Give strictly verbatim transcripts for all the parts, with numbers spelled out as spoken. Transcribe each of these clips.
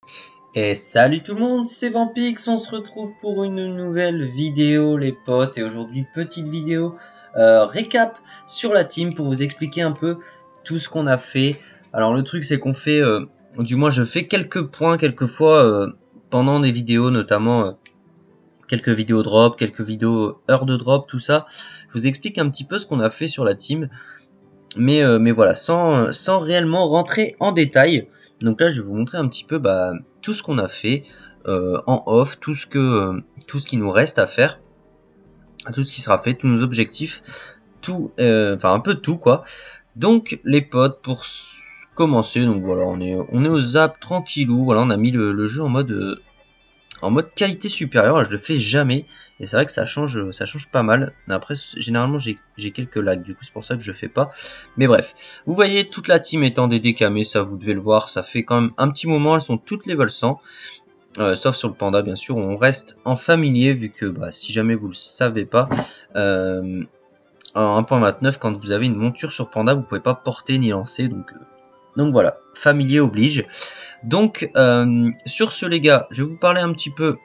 Et salut tout le monde, c'est Vampix, on se retrouve pour une nouvelle vidéo les potes, et aujourd'hui petite vidéo euh, récap sur la team pour vous expliquer un peu tout ce qu'on a fait. Alors le truc c'est qu'on fait, euh, du moins je fais quelques points quelquefois euh, pendant des vidéos, notamment euh, quelques vidéos drop, quelques vidéos heures de drop, tout ça. Je vous explique un petit peu ce qu'on a fait sur la team, mais, euh, mais voilà, sans, sans réellement rentrer en détail. Donc là je vais vous montrer un petit peu bah, tout ce qu'on a fait euh, en off, tout ce, que, euh, tout ce qui nous reste à faire, tout ce qui sera fait, tous nos objectifs, tout, euh, enfin un peu de tout quoi. Donc les potes, pour commencer, donc voilà, on est, on est au zap tranquillou, voilà, on a mis le, le jeu en mode... Euh, en mode qualité supérieure, je le fais jamais, et c'est vrai que ça change, ça change pas mal. Après, généralement j'ai quelques lags, du coup c'est pour ça que je fais pas. Mais bref, vous voyez toute la team étant des décamés, ça vous devez le voir, ça fait quand même un petit moment, elles sont toutes level cent, euh, sauf sur le panda bien sûr, on reste en familier, vu que bah, si jamais vous le savez pas, euh, en un point vingt-neuf, quand vous avez une monture sur panda, vous pouvez pas porter ni lancer, donc, euh, donc voilà, familier oblige. Donc euh, sur ce les gars, je vais vous parler un petit peu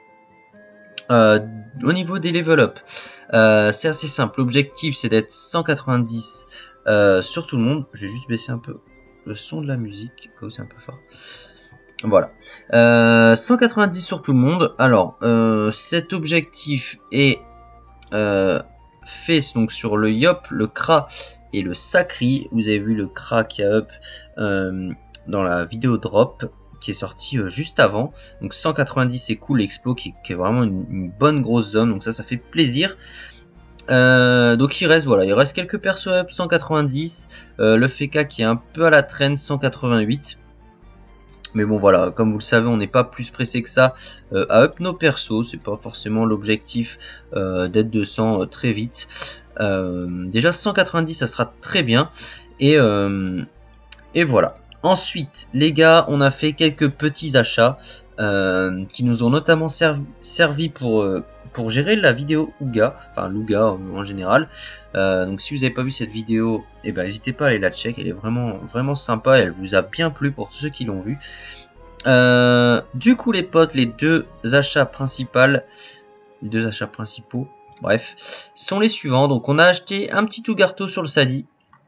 euh, au niveau des level up. Euh, c'est assez simple, l'objectif c'est d'être cent quatre-vingt-dix euh, sur tout le monde. Je vais juste baisser un peu le son de la musique, comme c'est un peu fort. Voilà, euh, cent quatre-vingt-dix sur tout le monde. Alors euh, cet objectif est euh, fait donc sur le Yop, le Kra et le Sacri. Vous avez vu le Kra qui a up euh, dans la vidéo drop qui est sorti euh, juste avant. Donc cent quatre-vingt-dix c'est cool, l'explo qui, qui est vraiment une, une bonne grosse zone, donc ça ça fait plaisir. Euh, donc il reste voilà, il reste quelques persos up cent quatre-vingt-dix, euh, le F K qui est un peu à la traîne cent quatre-vingt-huit. Mais bon voilà, comme vous le savez, on n'est pas plus pressé que ça euh, à up nos persos, c'est pas forcément l'objectif euh, d'être deux cents euh, très vite. Euh, déjà cent quatre-vingt-dix ça sera très bien, et, euh, et voilà. Ensuite les gars, on a fait quelques petits achats euh, qui nous ont notamment servi, servi pour, euh, pour gérer la vidéo Ouga, enfin l'Ouga en, en général. Euh, donc si vous n'avez pas vu cette vidéo, eh ben, n'hésitez pas à aller la check, elle est vraiment, vraiment sympa, elle vous a bien plu pour ceux qui l'ont vu. Euh, du coup les potes, les deux achats principaux, les deux achats principaux, bref, sont les suivants. Donc on a acheté un petit Ougarto sur le Sadi.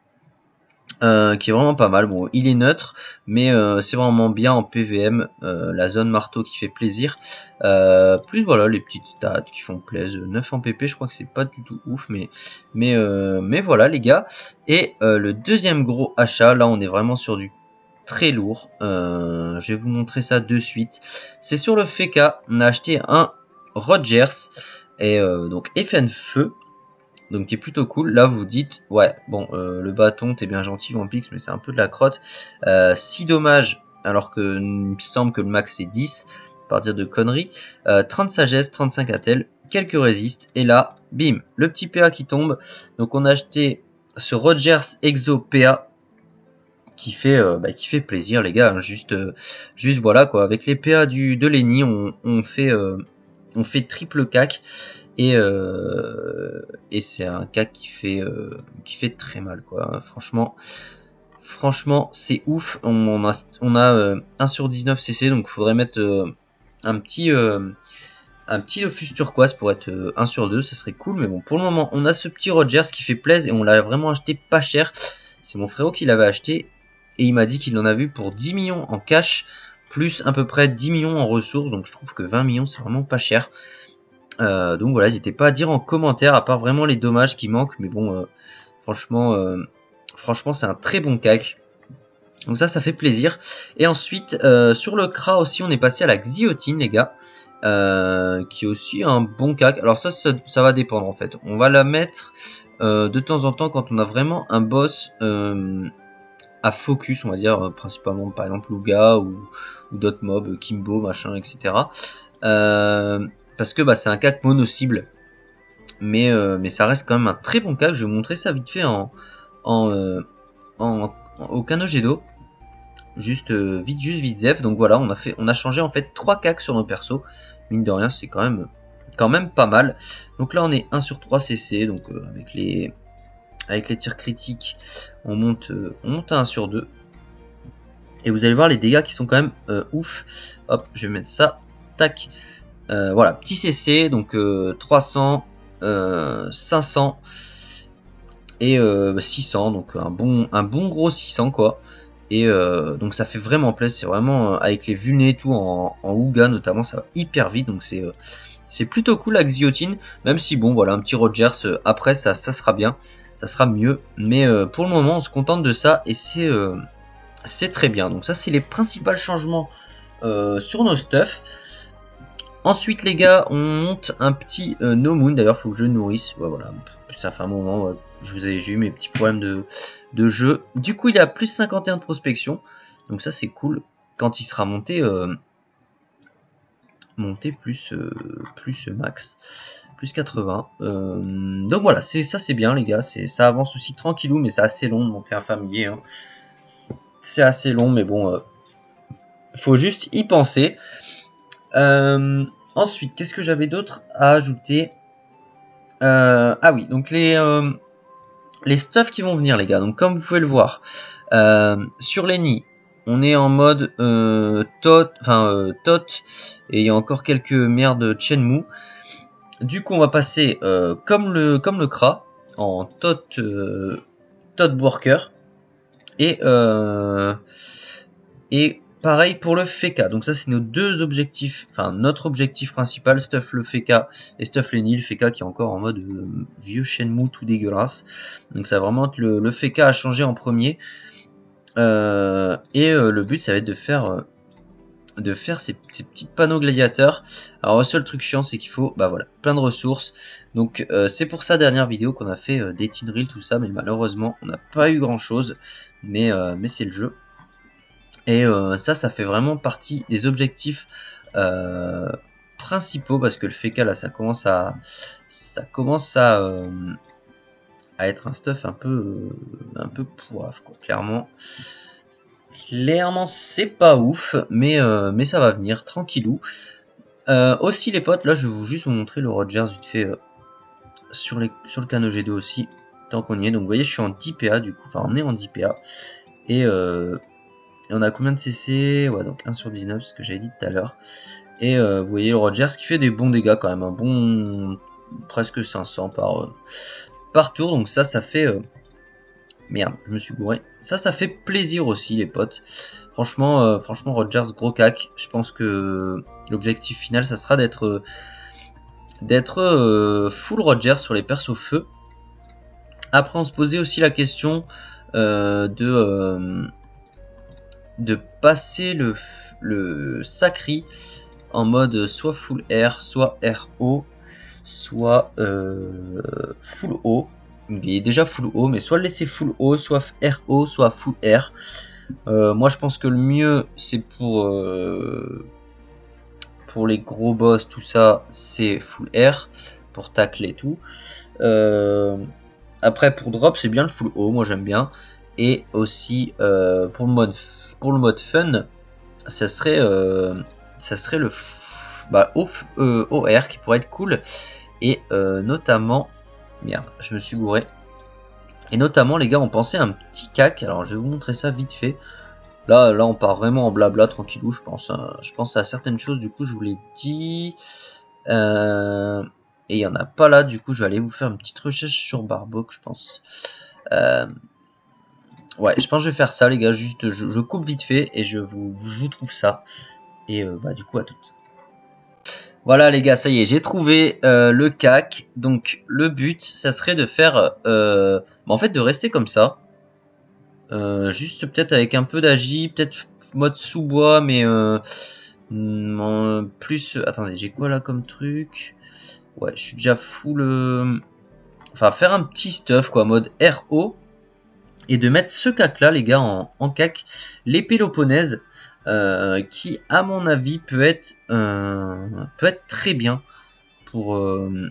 Euh, qui est vraiment pas mal. Bon, il est neutre, mais euh, c'est vraiment bien en P V M, euh, la zone marteau qui fait plaisir. Euh, plus voilà, les petites stats qui font plaisir. neuf en P P, je crois que c'est pas du tout ouf, mais mais euh, mais voilà les gars. Et euh, le deuxième gros achat, là on est vraiment sur du très lourd. Euh, je vais vous montrer ça de suite. C'est sur le F K. On a acheté un Rogers et euh, donc F N Feu. Donc qui est plutôt cool. Là vous vous dites ouais bon euh, le bâton t'es bien gentil Vampix, mais c'est un peu de la crotte. Euh, si dommage, alors que il me semble que le max c'est dix à partir de conneries. euh, trente sagesse, trente-cinq attel, quelques résistes, et là bim le petit P A qui tombe. Donc on a acheté ce Rogers Exo P A qui fait euh, bah, qui fait plaisir les gars, hein, juste euh, juste voilà quoi, avec les P A du de Lenny on, on fait euh, on fait triple cac. Et, euh, et c'est un cac qui fait euh, qui fait très mal quoi. Franchement, franchement c'est ouf. On, on a on a euh, un sur dix-neuf C C, donc il faudrait mettre euh, un petit euh, un petit Lofus turquoise pour être euh, un sur deux, ça serait cool. Mais bon, pour le moment on a ce petit Rogers qui fait plaisir, et on l'a vraiment acheté pas cher. C'est mon frérot qui l'avait acheté et il m'a dit qu'il en a vu pour dix millions en cash, plus à peu près dix millions en ressources. Donc je trouve que vingt millions c'est vraiment pas cher. Euh, donc voilà, n'hésitez pas à dire en commentaire, à part vraiment les dommages qui manquent, mais bon, euh, franchement, euh, franchement c'est un très bon cac. Donc ça, ça fait plaisir. Et ensuite, euh, sur le Kra aussi, on est passé à la Xiotine, les gars, euh, qui est aussi un bon cac. Alors ça, ça, ça va dépendre en fait. On va la mettre euh, de temps en temps quand on a vraiment un boss euh, à focus, on va dire, euh, principalement par exemple Luga ou, ou d'autres mobs, Kimbo, machin, et cetera. Euh, parce que bah, c'est un cac mono-cible, mais, euh, mais ça reste quand même un très bon cac. Je vais vous montrer ça vite fait en, en, euh, en, en au Kanogedo, juste euh, vite juste vite zef. Donc voilà, on a fait on a changé en fait trois cacs sur nos persos, mine de rien c'est quand même quand même pas mal. Donc là on est un sur trois C C, donc euh, avec les avec les tirs critiques on monte euh, on monte à un sur deux. Et vous allez voir les dégâts qui sont quand même euh, ouf. Hop, je vais mettre ça. Tac. Euh, voilà, petit C C, donc euh, trois cents, euh, cinq cents et euh, six cents, donc un bon, un bon gros six cents quoi. Et euh, donc ça fait vraiment plaisir, c'est vraiment euh, avec les vulnés et tout en, en Ouga notamment, ça va hyper vite, donc c'est euh, c'est plutôt cool la Guillotine, même si bon voilà un petit Rogers euh, après ça, ça sera bien, ça sera mieux, mais euh, pour le moment on se contente de ça et c'est euh, c'est très bien. Donc ça c'est les principaux changements euh, sur nos stuff. Ensuite les gars, on monte un petit euh, No Moon, d'ailleurs faut que je nourrisse, ouais, voilà, ça fait un moment, ouais. Je vous ai, j'ai eu mes petits problèmes de, de jeu. Du coup il a plus cinquante et un de prospection, donc ça c'est cool, quand il sera monté, euh, monté plus, euh, plus max, plus quatre-vingts, euh, donc voilà, c'est ça c'est bien les gars, ça avance aussi tranquillou, mais c'est assez long de monter un familier, hein. C'est assez long, mais bon, euh, faut juste y penser. Euh, ensuite, qu'est-ce que j'avais d'autre à ajouter? euh, Ah oui, donc les euh, les stuffs qui vont venir, les gars. Donc comme vous pouvez le voir, euh, sur les nids, on est en mode euh, tot, enfin euh, tot, et il y a encore quelques merdes Shenmue. Du coup, on va passer euh, comme le comme le Kra en tot euh, tot worker et euh, et pareil pour le Feka. Donc ça c'est nos deux objectifs, enfin notre objectif principal, stuff le Feka et stuff les nids. Le Feka qui est encore en mode euh, vieux Shenmue tout dégueulasse. Donc ça va vraiment être le, le Feka à changer en premier. Euh, et euh, le but ça va être de faire euh, de faire ces, ces petits panneaux gladiateurs. Alors le seul truc chiant c'est qu'il faut bah voilà plein de ressources. Donc euh, c'est pour ça dernière vidéo qu'on a fait euh, des tin drills tout ça, mais malheureusement on n'a pas eu grand chose. Mais, euh, mais c'est le jeu. Et euh, ça, ça fait vraiment partie des objectifs euh, principaux parce que le Feka là, ça commence à, ça commence à, euh, à être un stuff un peu, euh, un peu pourrave quoi. Clairement, clairement, c'est pas ouf, mais euh, mais ça va venir tranquillou. Euh, aussi les potes, là, je vais vous juste vous montrer le Rogers vite fait euh, sur les, sur le canot G deux aussi, tant qu'on y est. Donc vous voyez, je suis en dix P A du coup, enfin on est en dix P A et euh, Et on a combien de C C? Ouais, donc un sur dix-neuf, ce que j'avais dit tout à l'heure. Et euh, vous voyez le Rogers qui fait des bons dégâts quand même, un bon presque cinq cents par, euh, par tour. Donc ça, ça fait... Euh... Merde, je me suis gouré. Ça, ça fait plaisir aussi les potes. Franchement, euh, franchement Rogers, gros cac. Je pense que l'objectif final, ça sera d'être euh, d'être euh, full Rogers sur les persos feu. Après, on se posait aussi la question euh, de... Euh, de passer le, le Sacri en mode soit full R, soit R O, soit euh, full O. Il est déjà full O, mais soit le laisser full O, soit R O, soit full R. Euh, moi je pense que le mieux c'est pour euh, pour les gros boss, tout ça, c'est full R pour tacler et tout. Euh, après pour drop c'est bien le full O, moi j'aime bien. Et aussi euh, pour le mode pour le mode fun, ça serait euh, ça serait le bah, O, euh, O R qui pourrait être cool. Et euh, notamment, merde, je me suis gouré. Et notamment les gars, on pensait à un petit cac. Alors je vais vous montrer ça vite fait. Là, là on part vraiment en blabla tranquillou. Je pense, à, je pense à certaines choses. Du coup, je vous l'ai dit. Euh, et il y en a pas là. Du coup, je vais aller vous faire une petite recherche sur Barbock, je pense. Euh, Ouais, je pense que je vais faire ça les gars, juste je, je coupe vite fait et je vous, je vous trouve ça. Et euh, bah du coup à toutes. Voilà les gars, ça y est, j'ai trouvé euh, le cac. Donc le but, ça serait de faire, euh, bah, en fait de rester comme ça. Euh, juste peut-être avec un peu d'agi, peut-être mode sous-bois, mais euh, plus... Attendez, j'ai quoi là comme truc? Ouais, je suis déjà full... Euh... Enfin, faire un petit stuff quoi, mode R O. Et de mettre ce cac là les gars en, en cac, les Péloponnèses, euh, qui à mon avis peut être euh, peut être très bien pour euh,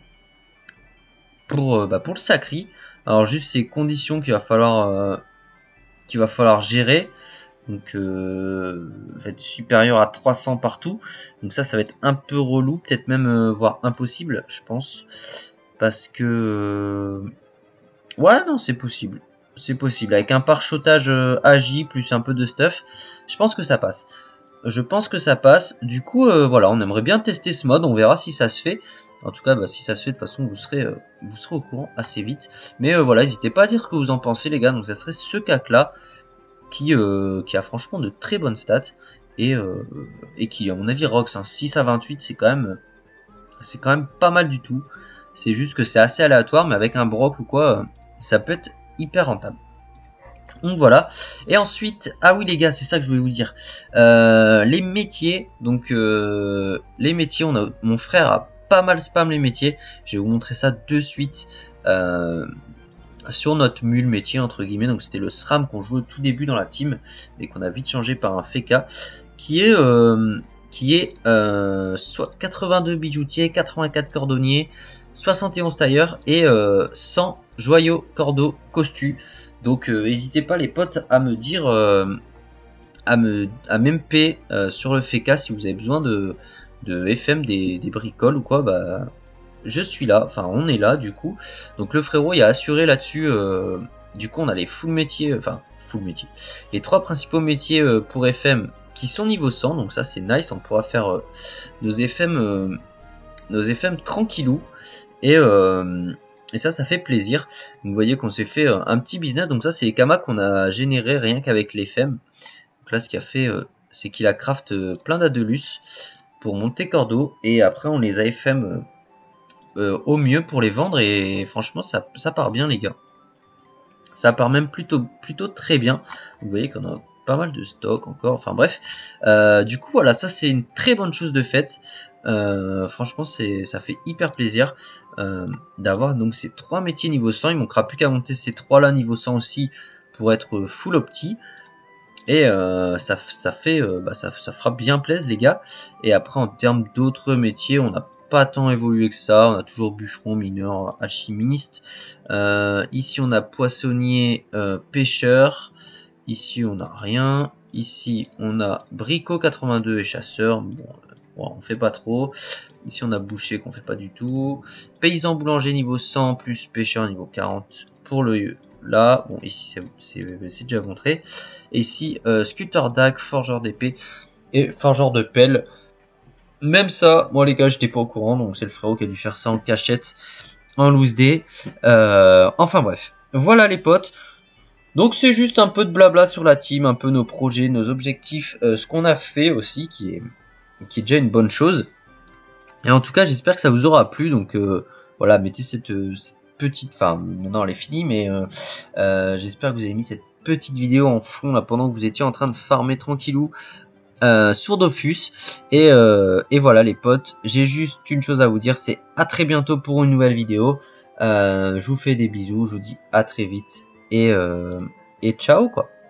pour euh, bah, pour le Sacri. Alors juste ces conditions qu'il va falloir euh, qu'il va falloir gérer, donc euh, va être supérieur à trois cents partout, donc ça ça va être un peu relou, peut-être même euh, voire impossible je pense, parce que euh... ouais non c'est possible. c'est possible. Avec un pare-chotage euh, agi plus un peu de stuff, je pense que ça passe. Je pense que ça passe. Du coup, euh, voilà, on aimerait bien tester ce mode. On verra si ça se fait. En tout cas, bah, si ça se fait, de toute façon, vous serez, euh, vous serez au courant assez vite. Mais euh, voilà, n'hésitez pas à dire ce que vous en pensez, les gars. Donc, ça serait ce cac-là qui, euh, qui a franchement de très bonnes stats. Et, euh, et qui, à mon avis, rocks. Hein. six à vingt-huit, c'est quand même, c'est quand même pas mal du tout. C'est juste que c'est assez aléatoire, mais avec un broc ou quoi, euh, ça peut être hyper rentable. Donc voilà. Et ensuite, ah oui les gars, c'est ça que je voulais vous dire. Euh, les métiers, donc euh, les métiers, on a, mon frère a pas mal spam les métiers. Je vais vous montrer ça de suite euh, sur notre mule métier entre guillemets. Donc c'était le SRAM qu'on jouait au tout début dans la team, mais qu'on a vite changé par un F K qui est euh, qui est euh, soit quatre-vingt-deux bijoutiers, quatre-vingt-quatre cordonniers, soixante et onze tailleurs et euh, cent joyaux, cordeaux, costus. Donc n'hésitez euh, pas les potes à me dire, euh, à me à m'M P euh, sur le F K si vous avez besoin de, de F M des, des bricoles ou quoi, bah je suis là, enfin on est là du coup. Donc le frérot il a assuré là-dessus, euh, du coup on a les full métiers, enfin full métiers, les trois principaux métiers euh, pour F M qui sont niveau cent, donc ça c'est nice, on pourra faire euh, nos F M, euh, nos F M tranquillou et euh, Et ça, ça fait plaisir. Donc, vous voyez qu'on s'est fait euh, un petit business. Donc ça, c'est les kamas qu'on a généré rien qu'avec les F M. Donc là, ce qu'il a fait, euh, c'est qu'il a craft euh, plein d'Adelus pour monter cordeau. Et après, on les a F M euh, euh, au mieux pour les vendre. Et franchement, ça, ça part bien, les gars. Ça part même plutôt, plutôt très bien. Vous voyez qu'on a pas mal de stock encore. Enfin bref. Euh, du coup, voilà, ça, c'est une très bonne chose de fait. Euh, franchement c'est ça fait hyper plaisir euh, d'avoir donc ces trois métiers niveau cent. Il manquera plus qu'à monter ces trois là niveau cent aussi pour être full opti et euh, ça, ça fait euh, bah, ça, ça fera bien plaisir les gars. Et après en termes d'autres métiers on n'a pas tant évolué que ça, on a toujours bûcheron, mineur, alchimiste. Euh, ici on a poissonnier, euh, pêcheur. Ici on n'a rien. Ici on a bricot quatre-vingt-deux et chasseur. Bon, bon, on fait pas trop. Ici on a boucher qu'on fait pas du tout. Paysan boulanger niveau cent plus pêcheur niveau quarante pour le là. Bon ici c'est déjà montré. Et ici euh, sculpteur dague, forgeur d'épée et forgeur de pelle. Même ça, moi les gars j'étais pas au courant, donc c'est le frérot qui a dû faire ça en cachette, en loose day. Euh, enfin bref, voilà les potes. Donc c'est juste un peu de blabla sur la team, un peu nos projets, nos objectifs, euh, ce qu'on a fait aussi qui est qui est déjà une bonne chose. Et en tout cas j'espère que ça vous aura plu. Donc euh, voilà, mettez cette, cette petite, enfin maintenant elle est finie, mais euh, euh, j'espère que vous avez mis cette petite vidéo en fond là pendant que vous étiez en train de farmer tranquillou euh, sur Dofus. Et, euh, et voilà les potes, j'ai juste une chose à vous dire, c'est à très bientôt pour une nouvelle vidéo. Euh, je vous fais des bisous, je vous dis à très vite et, euh, et ciao quoi.